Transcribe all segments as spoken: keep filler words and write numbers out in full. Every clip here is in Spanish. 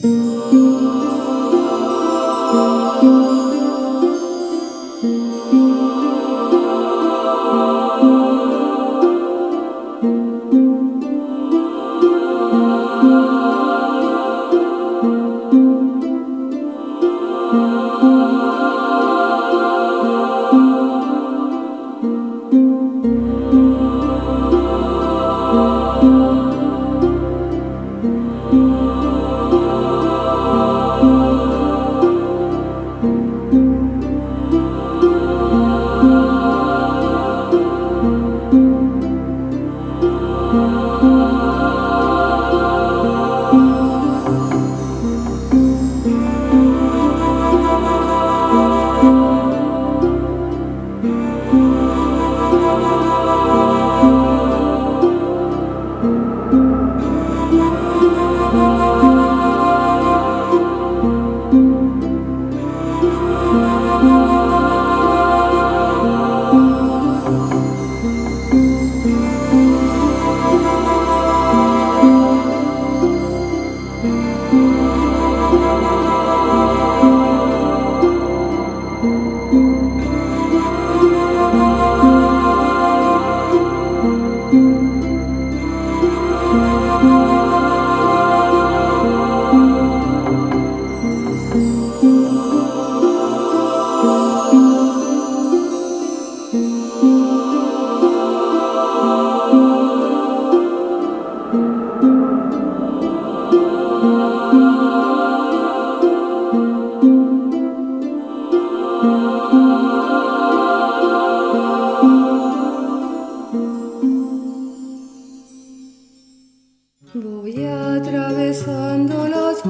Voy atravesando los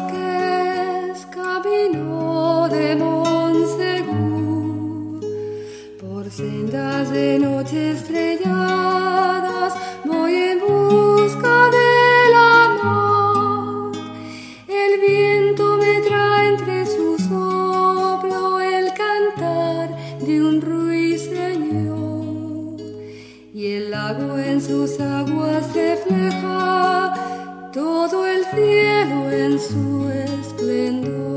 bosques, camino de Monsegur, por sendas de noche estrelladas, voy en busca del amor. El viento me trae entre su soplo el cantar de un ruiseñor, y el lago en sus aguas refleja todo el cielo en su esplendor.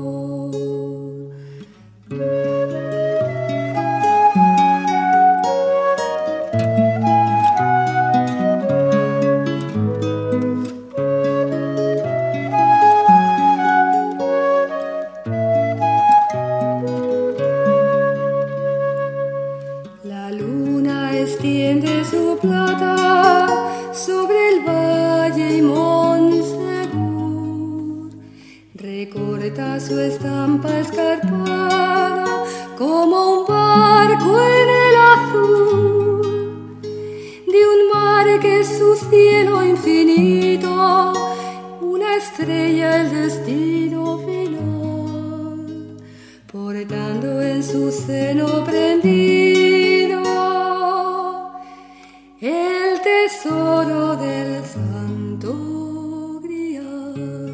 La luna extiende su plata sobre el valle y Monsegur, recorta su estampa escarpada como un barco en el azul de un mar que es su cielo infinito, una estrella el destino final, portando en su seno prendido el tesoro del Santo Grial.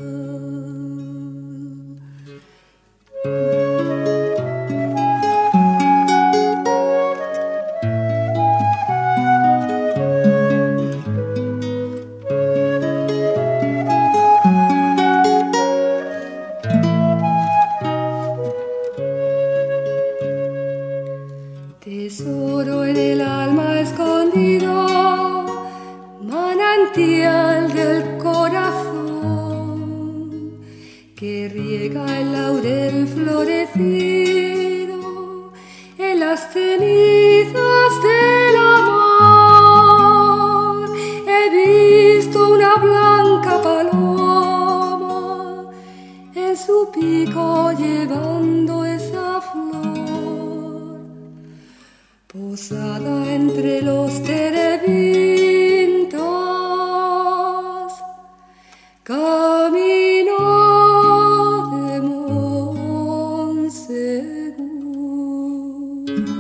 Tesoro en el alma escondido, manantial del corazón, que riega el laurel florecido en las cenizas del amor. He visto una blanca paloma en su pico llevando esa flor, posada entre los terebintos, camino de Monsegur.